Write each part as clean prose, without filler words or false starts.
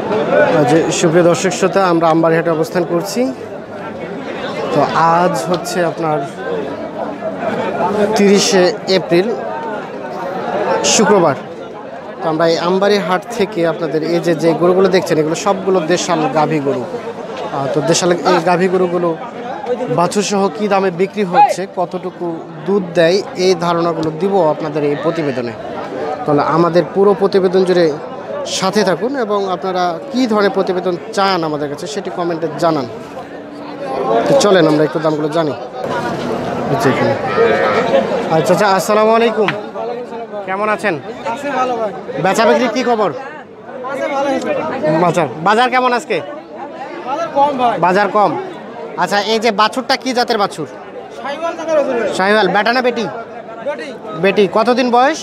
যে সুপ্রিয় দর্শক শ্রোতা, আমরা আমবাড়িহাটে অবস্থান করছি। তো আজ হচ্ছে আপনার 30শে এপ্রিল, শুক্রবার। তো আমরা এই আমবাড়িহাট থেকে আপনাদের এই যে গরুগুলো দেখছেন, এগুলো সবগুলো দেশাল গাভী গরু। তো দেশাল এই গাভী গরুগুলো বাছুর সহ কী দামে বিক্রি হচ্ছে, কতটুকু দুধ দেয়, এই ধারণাগুলো দিব আপনাদের এই প্রতিবেদনে। তাহলে আমাদের পুরো প্রতিবেদন জুড়ে সাথে থাকুন এবং আপনারা কী ধরনের প্রতিবেদন চান আমাদের কাছে সেটি কমেন্টে জানান। তো চলেন আমরা একটু দামগুলো জানি। আচ্ছা আচ্ছা, আসসালামু আলাইকুম, কেমন আছেন? বেচা বিক্রি কী খবর? বাজার কেমন আজকে? বাজার কম। আচ্ছা, এই যে বাছুরটা কি জাতের বাছুর? শাহিওয়াল। বেটা না বেটি? বেটি। কতদিন বয়স?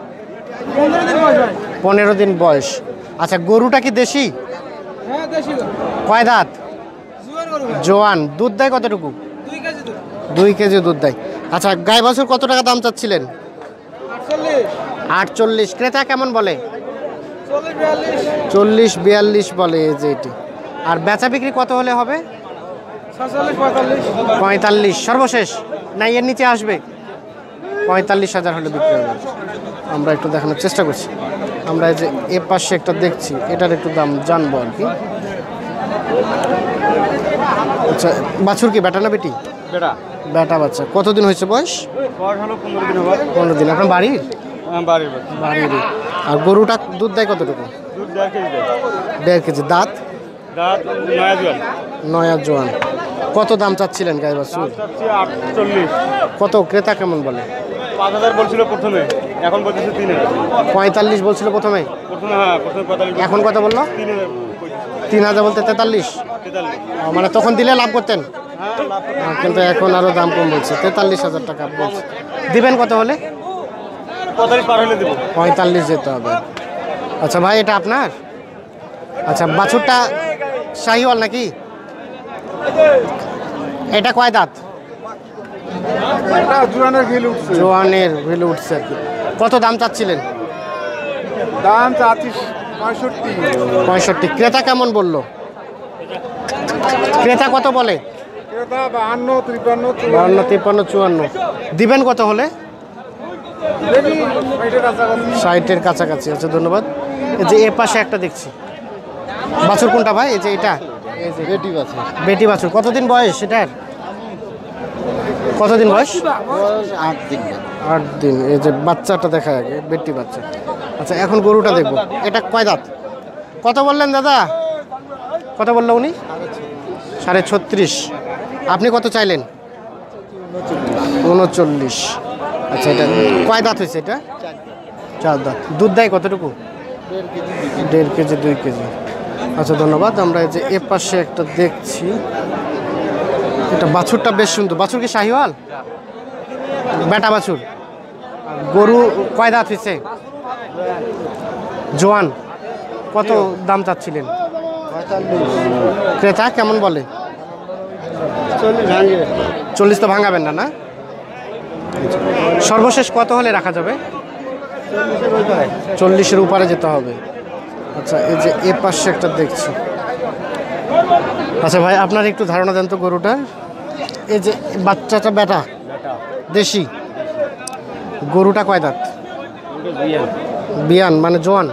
15 দিন বয়স। আচ্ছা, গরুটা কি দেশি? কয় দাঁত? জোয়ান। দুধ দেয় কতটুকু? 2 কেজি দুধ দেয়। আচ্ছা, গাই বাছুর কত টাকা দাম চাচ্ছিলেন? 48। ক্রেতা কেমন বলে? 40-42 বলে এই যে এটি। আর বেচা বিক্রি কত হলে হবে? 45 সর্বশেষ, না এর নিচে আসবে? 45,000 হলে বিক্রি হবে। আমরা একটু দেখানোর চেষ্টা করছি। আমরা এই যে এ পাশে একটা দেখছি, এটার একটু দাম জানবো আর কি। আচ্ছা, বাছুর কি বেটা না বেটি? বেটা বাচ্চা। কতদিন হয়েছে বয়স? 15 দিন। আপনার বাড়ির? বাড়ির। আর গরুটা দুধ দেয় কতটুকু? 1.5 কেজি। দাঁত? নয়া জোয়ান। কত দাম চাচ্ছিলেন গাই বাছুর? 48। কত? ক্রেতা কেমন বলে? 5,000 বলছিল প্রথমে, এখন বলতেছে 3,000। 45 বলছিল প্রথমে, এখন কত বললো? 3,000 বলতে 43। মানে তখন দিলে লাভ করতেন, কিন্তু এখন আরো দাম কম বলছে, 43,000 টাকা বলছে। দিবেন কত হলে? 45 যেতে হবে। আচ্ছা ভাই, এটা আপনার? আচ্ছা, বাছুরটা শাহিওয়াল নাকি? এটা কয় দাঁত? জোয়ানের ভ্যালু উঠছে আর কি। কত দাম চাচ্ছিলেন? দাম 65। ক্রেতা কেমন বললো? ক্রেতা কত বলে? 52, 53, 54। দিবেন কত হলে? 60-এর কাছাকাছি। আচ্ছা, ধন্যবাদ। এই যে এ পাশে একটা দেখছি, বাছুর কোনটা ভাই? এই যে এটা বেটি বাছুর। কতদিন বয়স এটার? কতদিন বয়স? 8 দিন। এই যে বাচ্চাটা দেখা আগে, বেটি বাচ্চা। আচ্ছা, এখন গরুটা দেখবো। এটা কয় দাঁত? কত বললেন দাদা? কত বললো উনি? 36.5। আপনি কত চাইলেন? 39। আচ্ছা, এটা কয় দাঁত হয়েছে? এটা 4 দাঁত। দুধ দেয় কতটুকু? 1.5 কেজি, 2 কেজি। আচ্ছা, ধন্যবাদ। আমরা এই যে এ পাশে একটা দেখছি, এটা বাছুরটা বেশ সুন্দর। বাছুর কি শাহিওয়াল? বেটা বাছুর। গরু কয় দাঁত হয়েছে? জোয়ান। কত দাম চাচ্ছিলেন? 45। ক্রেতা কেমন বলে? 40 তো ভাঙাবেন না? না, সর্বশেষ কত হলে রাখা যাবে? 40-এর উপরে যেতে হবে। আচ্ছা, এই যে এ পাশে একটা দেখছি। আচ্ছা ভাই, আপনার একটু ধারণা দেন তো গরুটার। এই যে বাচ্চাটা বেটা দেশি, গরুটা কয় দাঁত? বিয়ান মানে জোয়ান।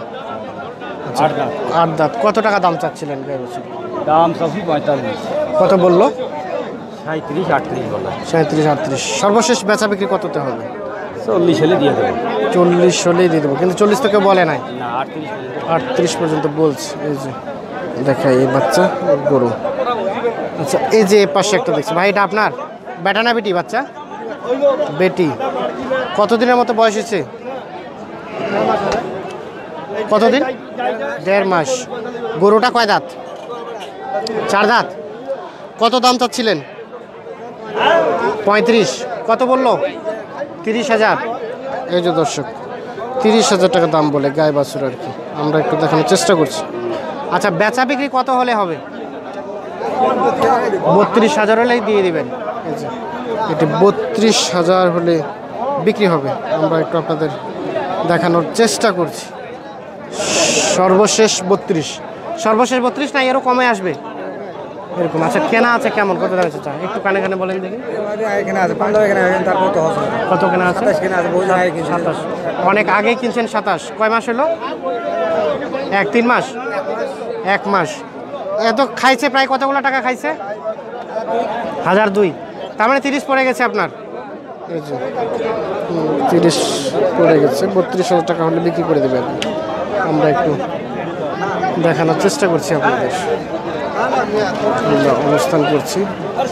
8 দাঁত। কত টাকা দাম চাচ্ছিলেন গাই বাছুর? দাম 45। কত বললো? 37-38 বলা। 37-38। সর্বশেষ বেচা বিক্রি কততে হবে? 40 হলে দিয়ে দেবো। 40 হলেই দিয়ে দেবো, কিন্তু 40 তো কেউ বলে নাই। 38 পর্যন্ত বলছে। এই যে দেখাই এই বাচ্চা গরু। আচ্ছা, এই যে পাশে একটা দেখছি ভাই, এটা আপনার? বেটা না বেটি? বাচ্চা বেটি। কতদিনের মতো বয়স হয়েছে? কতদিন? 1.5 মাস। গরুটা কয় দাঁত? 4 দাঁত। কত দাম চাচ্ছিলেন? 35। কত বললো? 30,000। এই যে দর্শক, 30,000 টাকা দাম বলে গাই বাছুর আর কি। আমরা একটু দেখানোর চেষ্টা করছি। আচ্ছা, বেচা বিক্রি কত হলে হবে? 32,000 হলেই দিয়ে দিবেন। এই যে এটি 32,000 হলে বিক্রি হবে। আমরা একটু আপনাদের দেখানোর চেষ্টা করছি। সর্বশেষ 32, সর্বশেষ 32 না এরও কমে আসবে এরকম? আচ্ছা কেনা আছে কেমন, কত দাম চাচা একটু কানে কানে বলেন দেখি। এখানে আছে 15 এখানে তারপর তো হবে কত কেনা আছে? 27 কেনা আছে, বহু জায়গায় কিনছে 27। অনেক আগে কিনছেন 27। কয় মাস হলো? 3 মাস। 1 মাস। এত খাইছে প্রায় কতগুলো টাকা খাইছে? 1002। তার মানে 30 পড়ে গেছে আপনার। এই যে 30 পড়ে গেছে। 32,000 টাকা হলে বিক্রি করে দেবেন। আমরা একটু দেখানোর চেষ্টা করছি আপনাদের। আমরা অবস্থান করছি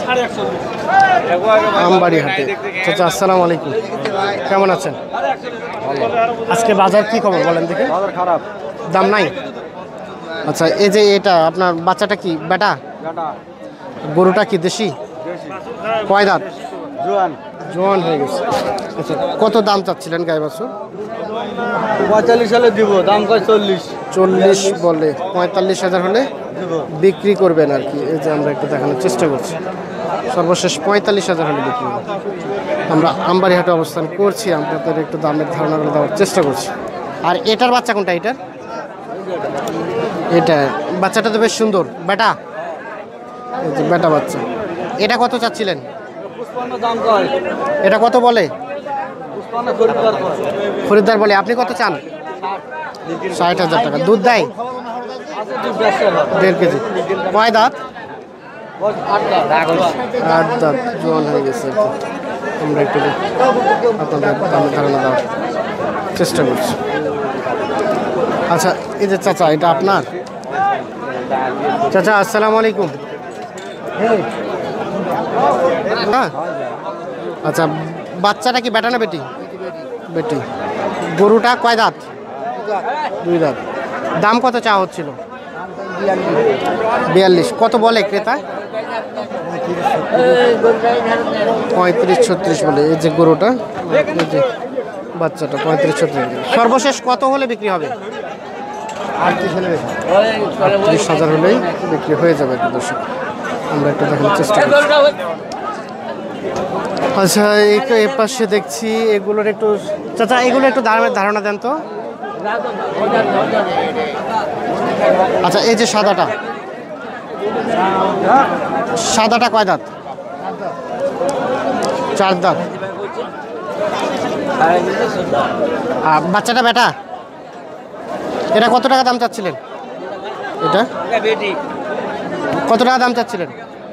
আমবাড়ি হাটে। চাচা আসসালামু আলাইকুম, কেমন আছেন? আজকে বাজার কি খবর বলেন দেখি। বাজার খারাপ। দাম নাই? আচ্ছা এই যে এটা আপনার বাচ্চাটা কি বেটা? গরুটা কি দেশি? কয় দাঁত? জোয়ান। জোয়ান হয়ে গেছে। আচ্ছা কত দাম চাচ্ছিলেন গাই বাছুর? 45 সালে দিব, দাম কয় 40। 40 বলে। 45,000 হলে বিক্রি করবেন আর কি। এই যে আমরা একটু দেখানোর চেষ্টা করছি। সর্বশেষ 45,000 হলে বিক্রি হবে। আমরা আমবাড়ি হাটে অবস্থান করছি, আপনাদের একটু দামের ধারণাগুলো দেওয়ার চেষ্টা করছি। আর এটার বাচ্চা কোনটা? এটা বাচ্চাটা তো বেশ সুন্দর, বেটা। এই যে বেটা বাচ্চা। এটা কত চাচ্ছিলেন? 55 দাম কয়। এটা কত বলে? 55 খরিদ্দার কয়। খরিদ্দার বলে। আপনি কত চান? 60,000 টাকা। দুধ দেয়? আছে 2 1.5 কেজি। কয় দাঁত? 8 8 দাঁত। জোয়ান হয়ে গেছে। আমরা একটু আপনাদের দামের ধারণা দেওয়ার চেষ্টা করছি। আচ্ছা এই যে চাচা, এটা আপনার? চাচা আসসালামু আলাইকুম। হ্যাঁ আচ্ছা, বাচ্চাটা কি বেটা না বেটি? বেটি। গরুটা কয় দাঁত? 2 দাঁত। দাম কত চা হচ্ছিল? 42। কত বলে ক্রেতা? 35-36 বলে। এই যে গরুটা, এই যে বাচ্চাটা 35-36। সর্বশেষ কত হলে বিক্রি হবে? 38,000 হলেই বিক্রি হয়ে যাবে। একটু দর্শক আমরা একটু দেখার চেষ্টা করছি। আচ্ছা এই পাশে দেখছি এগুলোর একটু চাচা, এগুলো একটু দামের ধারণা দেন তো। আচ্ছা এই যে সাদাটা কয় দাঁত? 4 দাঁত। আর বাচ্চাটা বেটা? এটা কত টাকা দাম চাচ্ছিলেন? এটা কত টাকা দাম চাচ্ছিলেন?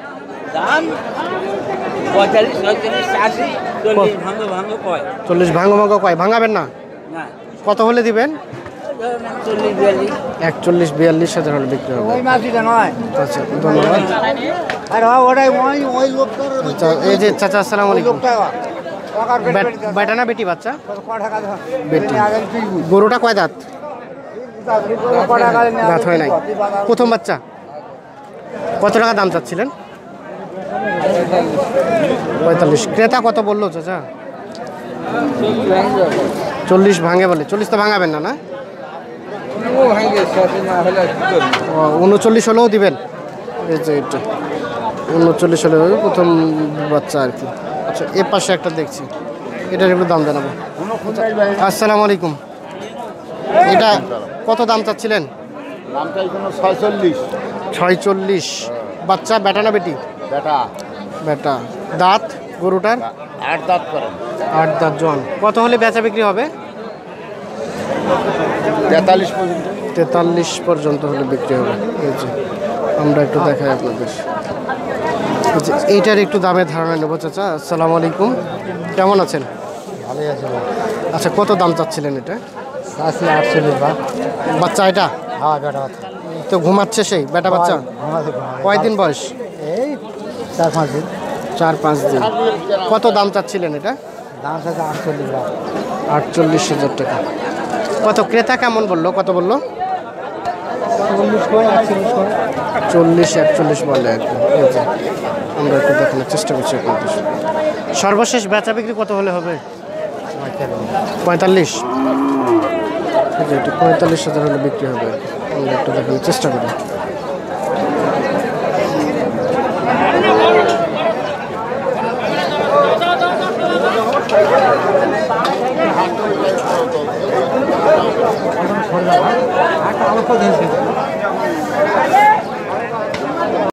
40 ভাঙো কয়? ভাঙাবেন না? কত হলে দিবেন? 41-42,000 হলে বিক্রি হবে। আচ্ছা ধন্যবাদ। আচ্ছা এই যে চাচা আসসালামু আলাইকুম। বেটা না বেটি বাচ্চা? বেটি। গরুটা কয় দাঁত? দাঁত হয় নাই, প্রথম বাচ্চা। কত টাকা দাম চাচ্ছিলেন? 45। ক্রেতা কত বললো চাচা? 40 ভাঙে বলে। 40 তো ভাঙাবেন না? 39 হলেও দিবেন? এই যে এটা 39 হলে হবে, প্রথম বাচ্চা আর কি। আচ্ছা এ পাশে একটা দেখছি, এটার একটু দাম জানাবো। আসসালামু আলাইকুম। এটা কত দাম চাচ্ছিলেন? 46। বাচ্চা বেটা না বেটি? বেটা। দাঁত গরুটার? 8 দাঁত করে। 8 দাঁত জোয়ান। কত হলে বেচা বিক্রি হবে? 43 পর্যন্ত হলে বিক্রি হবে। এই যে আমরা একটু দেখাই আপনাদের। এইটার একটু দামের ধারণা নেবো চাচা। আসসালামু আলাইকুম, কেমন আছেন? ভালোই আছে। আচ্ছা কত দাম চাচ্ছিলেন এটা? 48 বা। বাচ্চা এটা? হ্যাঁ বেটা। তো ঘুমাচ্ছে সেই বেটা বাচ্চা? কয়দিন বয়স? এই 4-5 দিন। 4-5 দিন। কত দাম চাচ্ছিলেন এটা? দাম আছে 48 বা। 48,000 টাকা। কত ক্রেতা কেমন বললো? কত বললো? 40-41 বলে আর কি। এই যে আমরা একটু দেখানোর চেষ্টা করছি আপনাদের। সর্বশেষ বেচা বিক্রি কত হলে হবে? 45। এই যে 45,000 হলে বিক্রি হবে। আমরা একটু দেখানোর চেষ্টা করি। আচ্ছা